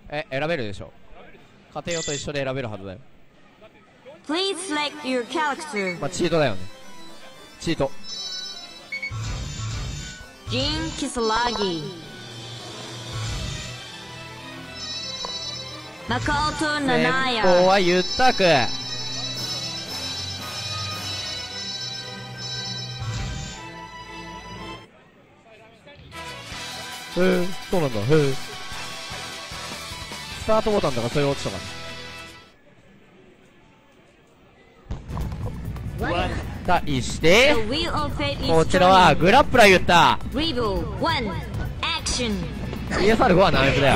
選べるでしょ。家庭用と一緒で選べるはずだよ。 Please select your character. まあチートだよね。チート。 ジン・キスラギ、マコト・ナナヤ、 先方はユッタク。そうなんだ。スタートボタンとかそういう落ちとか。対して、 The wheel of fate is こちらはグラップラー言った。 Rebel 1 Action。 ESR5 はナメプだよ。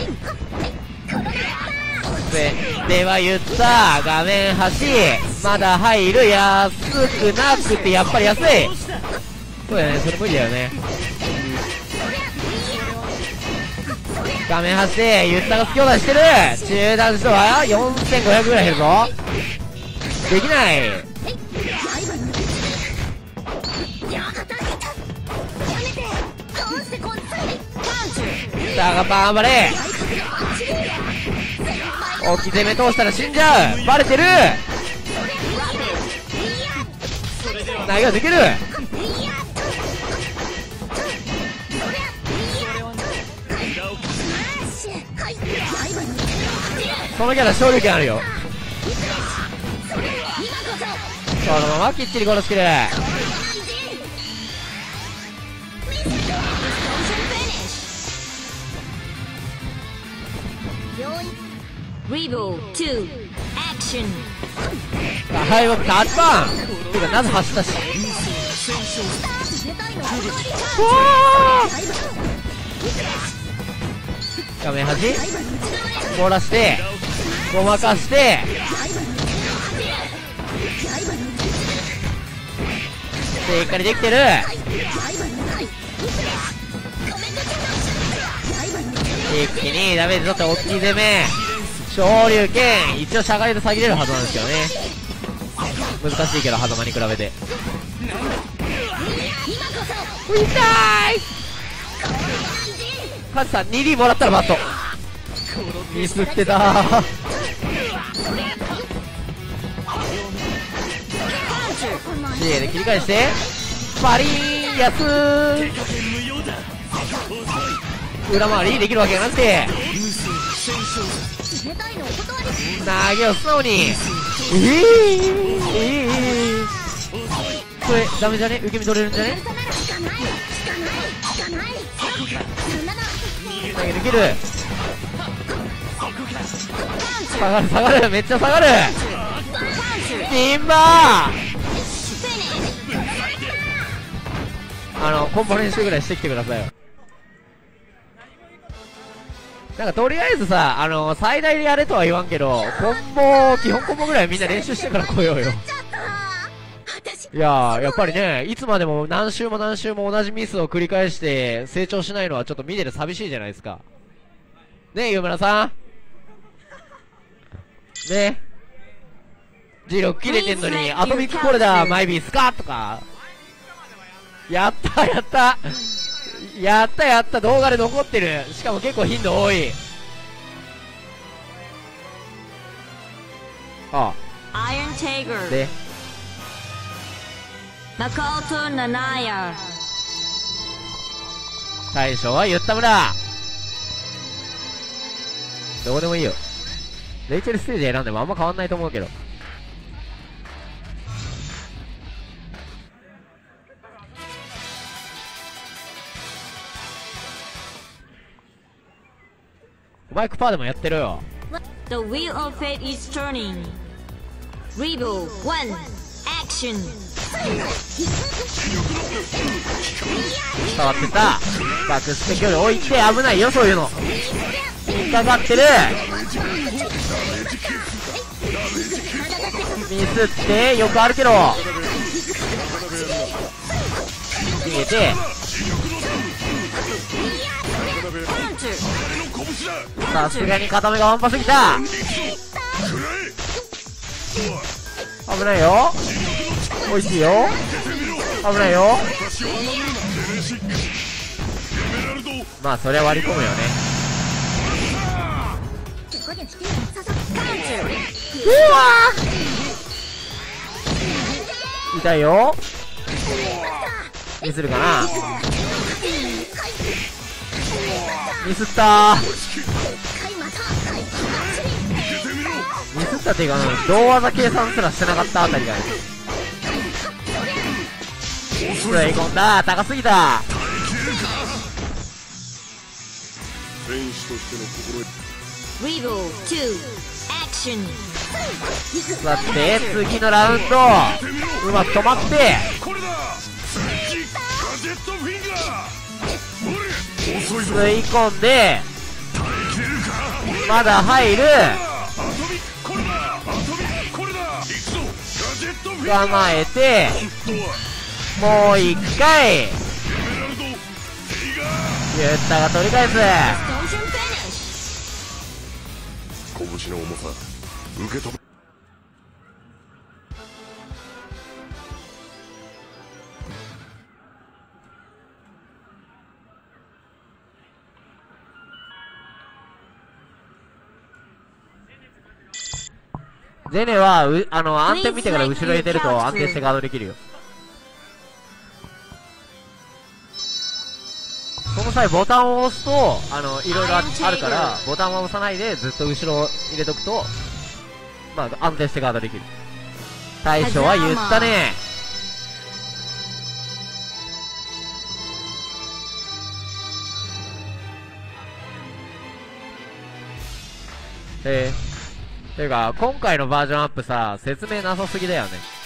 では言った。画面端。まだ入る。安くなくてやっぱり安い。そうだよね、それ無理だよね。画面端で言ったが強打してる。中段数は4500ぐらい減るぞ。できない。さあガッパン頑張れ。置き攻め通したら死んじゃう。バレてる。投げができる。そのキャラ勝利権あるよ。そのままきっちり殺してる。 Rebel 2 Action。 はい、僕タッチパンてかなぜ走ったし。画面端凍らしてごまかしてしっかりできてる。一気にダメージ取って大きい攻め昇竜拳。一応しゃがりで下げれるはずなんですけどね。難しいけど狭間に比べて痛い。カズさん 2D もらったらバットミスってたー。CA で切り返してバリーン安ー。裏回りできるわけがなくて投げを素直にこれダメじゃね。受け身取れるんじゃね。投げできる。下がるめっちゃ下がる。ピンバーコンボ練習ぐらいしてきてくださいよ。なんかとりあえずさ最大でやれとは言わんけど基本コンボぐらいみんな練習してから来ようよ。いやーやっぱりねいつまでも何周も何周も同じミスを繰り返して成長しないのはちょっと見てて寂しいじゃないですかねえ湯村さんね磁力切れてんのにアトミックコレダーマイビースカーとかやった動画で残ってる。しかも結構頻度多い。ああアイアンテイガーでマコト・ナナヤ。 大将は言った村。どうでもいいよ。レイチェルステージ選んでもあんま変わんないと思うけど。バイクパーでもやってるよ。 The wheel of fate is turning. Rebel 1 Action。 触ってた。バックステ距離置いて危ないよそういうの。引っかかってる。ミスってよくあるけど逃げてさすがに固めがワンパすぎた。危ないよ。おいしいよ。危ないよ。まあそれは割り込むよね。 うわー痛いよ。ミスるかな。ミスったー。ミスったっていうか、同技計算すらしてなかったあたりがね。食らい込んだ。高すぎた。さて次のラウンドうまく止まって吸い込んでまだ入る。構えてもう一回ユッタが取り返す。 拳の重さ受け止め。 ゼネは暗転見てから後ろへ出ると安定してガードできるよ。その際ボタンを押すといろいろあるからボタンは押さないでずっと後ろ入れとくとまあ安定してガードできる。大将は言ったね。ていうか今回のバージョンアップさ説明なさすぎだよね。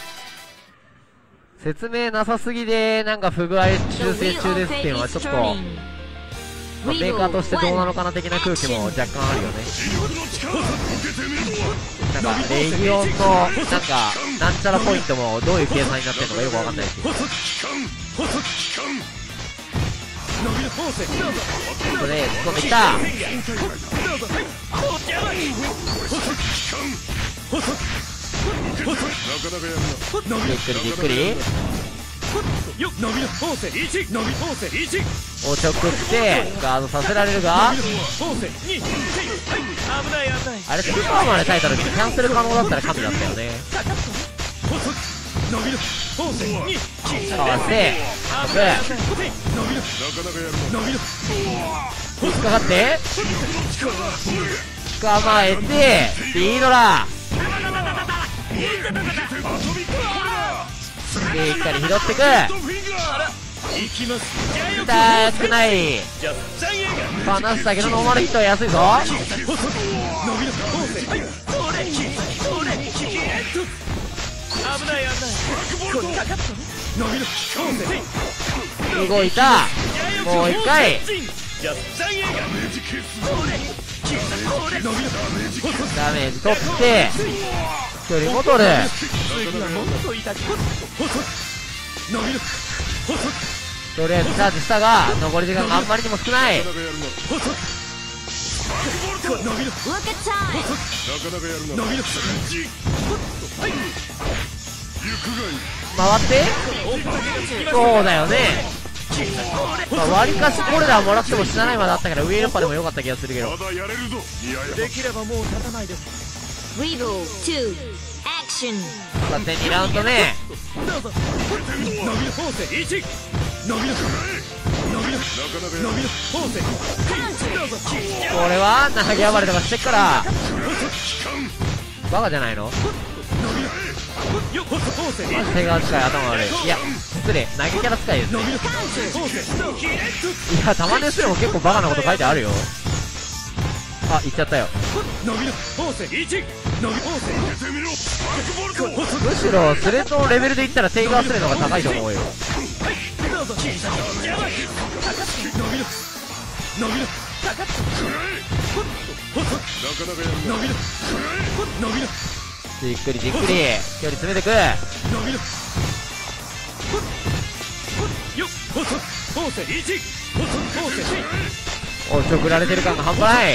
説明なさすぎでなんか不具合修正中ですっていうのはちょっと、まあ、メーカーとしてどうなのかな的な空気も若干あるよね。なんかレギオンのなんちゃらポイントもどういう計算になってるのかよくわかんないし、これ突っ込んできた。じっくりじっくりおちょくってガードさせられるが、あれスーパーマンで耐えた時にキャンセル可能だったら神だったよね。かわして引っかかって捕まえてリードラしっかり拾ってく。痛くない。離すだけのノーマルヒットは安いぞ。動いた。もう一回ダメージ取って距離も取る。とりあえずチャージしたが残り時間があんまりにも少ない。回ってそうだよね。まあ、割かしこれらもらっても死なないまであったから上連覇でもよかった気がするけど。 できればもう立たないです。 さて2ラウンド目これは投げ暴れとかしてっからバカじゃないの。手が使い頭悪い。いや失礼投げキャラ使いですね。いや玉ですでも結構バカなこと書いてあるよ。あ言っちゃったよ。むしろスレッドのレベルで言ったらテイガースレの方が高いと思うよ。じっくりじっくり距離詰めてく。おちょくられてる感が半端ない。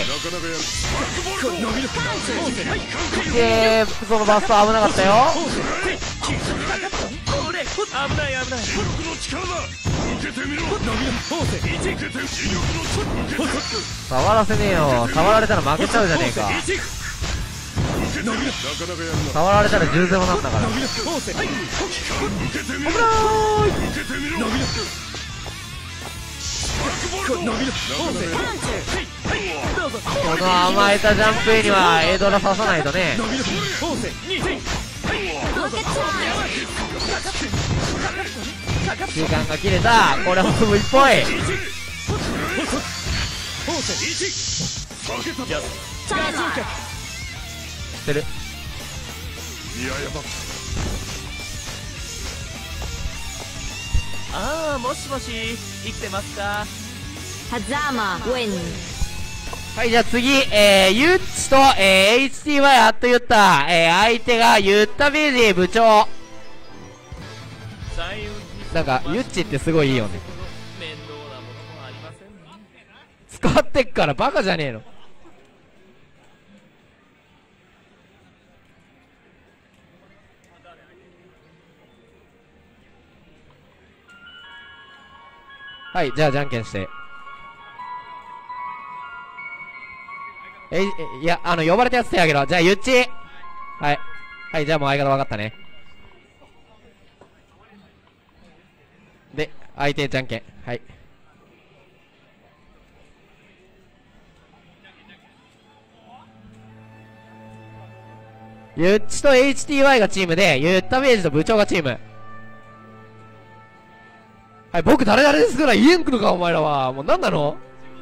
そのバスト危なかったよ。 危ない危ない。 火力の力だ。受けてみろ。 伸びる方正1。 受けて磁力の力。受けて。 触らせねえよ。触られたら負けちゃうじゃねえか。 受けて。なかなかやるな。 触られたら10-0なんだから。 伸びる方正。はい。 受けてみろ。受けてみろ。 伸びる。伸びる方正。はいどうぞ。 この甘えたジャンプ A にはエドラ刺さないとね。 伸びる方正2点。 時間が切れた。これは無理っぽい。 方正1。 下げた。 してる。 いややば。 ああもしもし生きてますか。 Hazama wins. はい、じゃあ次、ユッチと、HTY あっと言った、相手がユッタベージ部長。なんか、ユッチってすごいいいよね。 面倒なものもありませんね。 使ってっからバカじゃねえの。はい、じゃあじゃんけんして。いや、呼ばれたやつ手あげろ。じゃあ、ゆっち。はい。はい、じゃあもう相方分かったね。で、相手じゃんけん。はい。ゆっちと HTY がチームで、ゆったベージと部長がチーム。はい、僕誰々ですから言えんくのか、お前らは。もう何なの？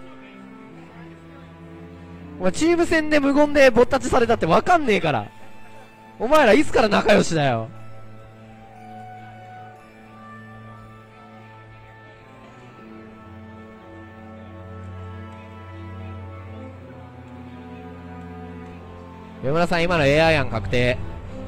お前チーム戦で無言でぼったちされたってわかんねえから。お前らいつから仲良しだよ。上村さん今の AI 案確定。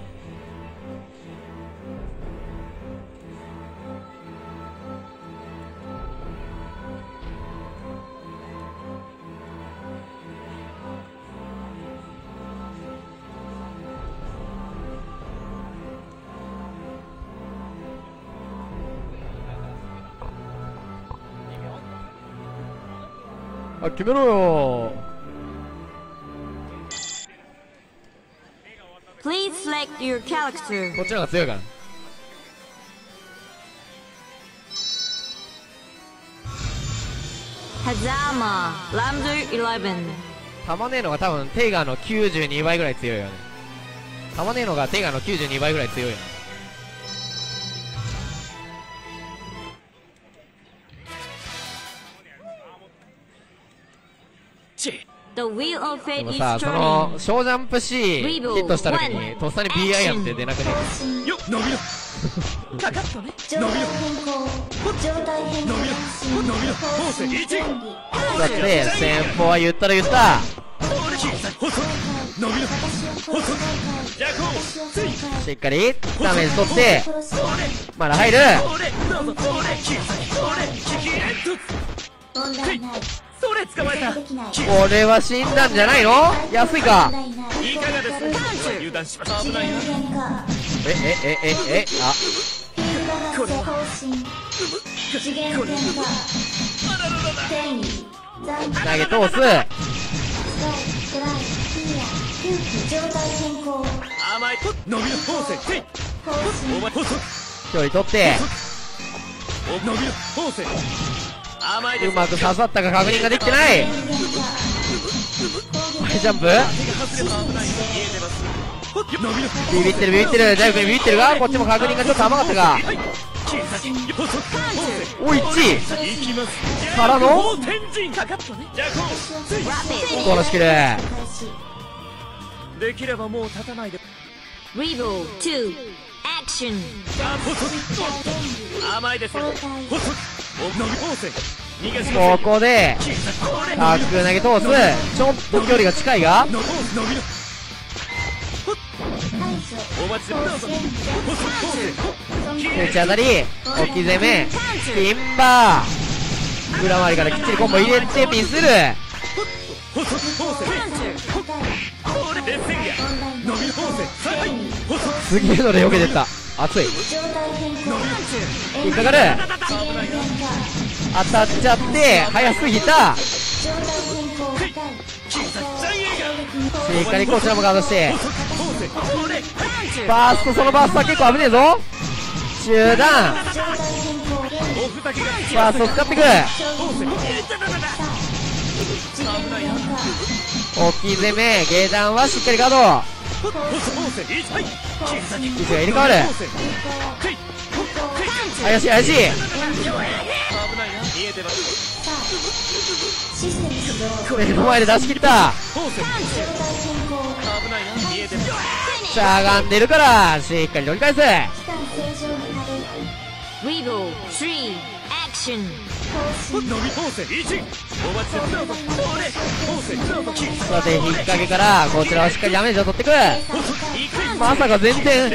あ、決めろよ。 Please select your character. こっちの方が強いから。 Hazama, Lambda 11. 玉ねえのが多分テイガーの92倍ぐらい強いよね。玉ねえのがテイガーの92倍ぐらい強いよね。 The wheel of で fate も is さ、その turning. 小ジャンプ C ヒットした時にとっさに B アイアンって出なくねよっ伸びるかかったね伸びる状態変更伸びる伸びる方正1 だって先方は言ったら言った。 伸びる細じゃあこうついしっかりダメージ取ってまだ入る。 俺どうぞ俺問題ないそれ捕まえたできないこれは死んだんじゃないの。安いか。 問題ないいかがですか油断しました危ないな変化あフィールド発生更新次元変化転移残投げ通す。 スカイドライヒア空気状態変更甘い伸びる方正つい更お新前細距離取って伸びる方正甘いですうまく刺さったか確認ができてない。 変化ジャンプ手が外れば危ない見えてます伸びるビビってるビビってる。ジャイクにビビってるがこっちも確認がちょっと甘かったか。おいっち行きますからのもう天神かかったねじゃあこうついこのスキル開始できればもう立たないで Rebel 2. Action. あ細甘いですよ交代細お伸び方正逃げしまここでタック投げ通す。ちょっと距離が近いが伸びる排除お待ちどうぞ打ち当たり置き攻めキンバー裏回りからきっちりコンボ入れてミスる。 細方正答え劣勢や問題ない伸びる方正はい細すげえので避けてった。熱い。 状態変更引っかかる。当たっちゃって早すぎた。しっかりこちらもガードして、バースト、そのバーストは結構危ねえぞ。中段バースト使ってくる。大きい攻め、下段はしっかりガード。位置が入れ替わる。怪しい怪しい。目の前で出し切った。しゃがんでるからしっかり取り返す。 Rebel 3 Action さて引っ掛けからこちらはしっかりダメージを取ってく。まさか全然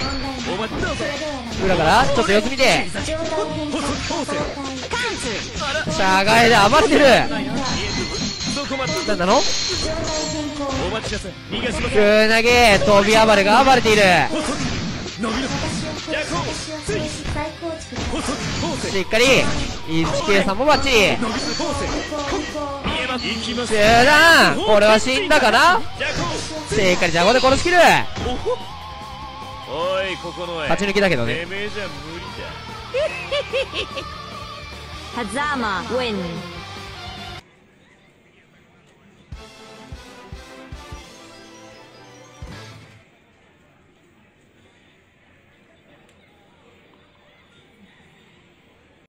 裏からちょっと四つ見てしゃがいで余ってる。なんなの空投げ飛び暴れが暴れている。しっかり 1K さんもバッチリ。中段これは死んだかな。しっかりジャゴで殺しきる。勝ち抜きだけどね。 Hazama win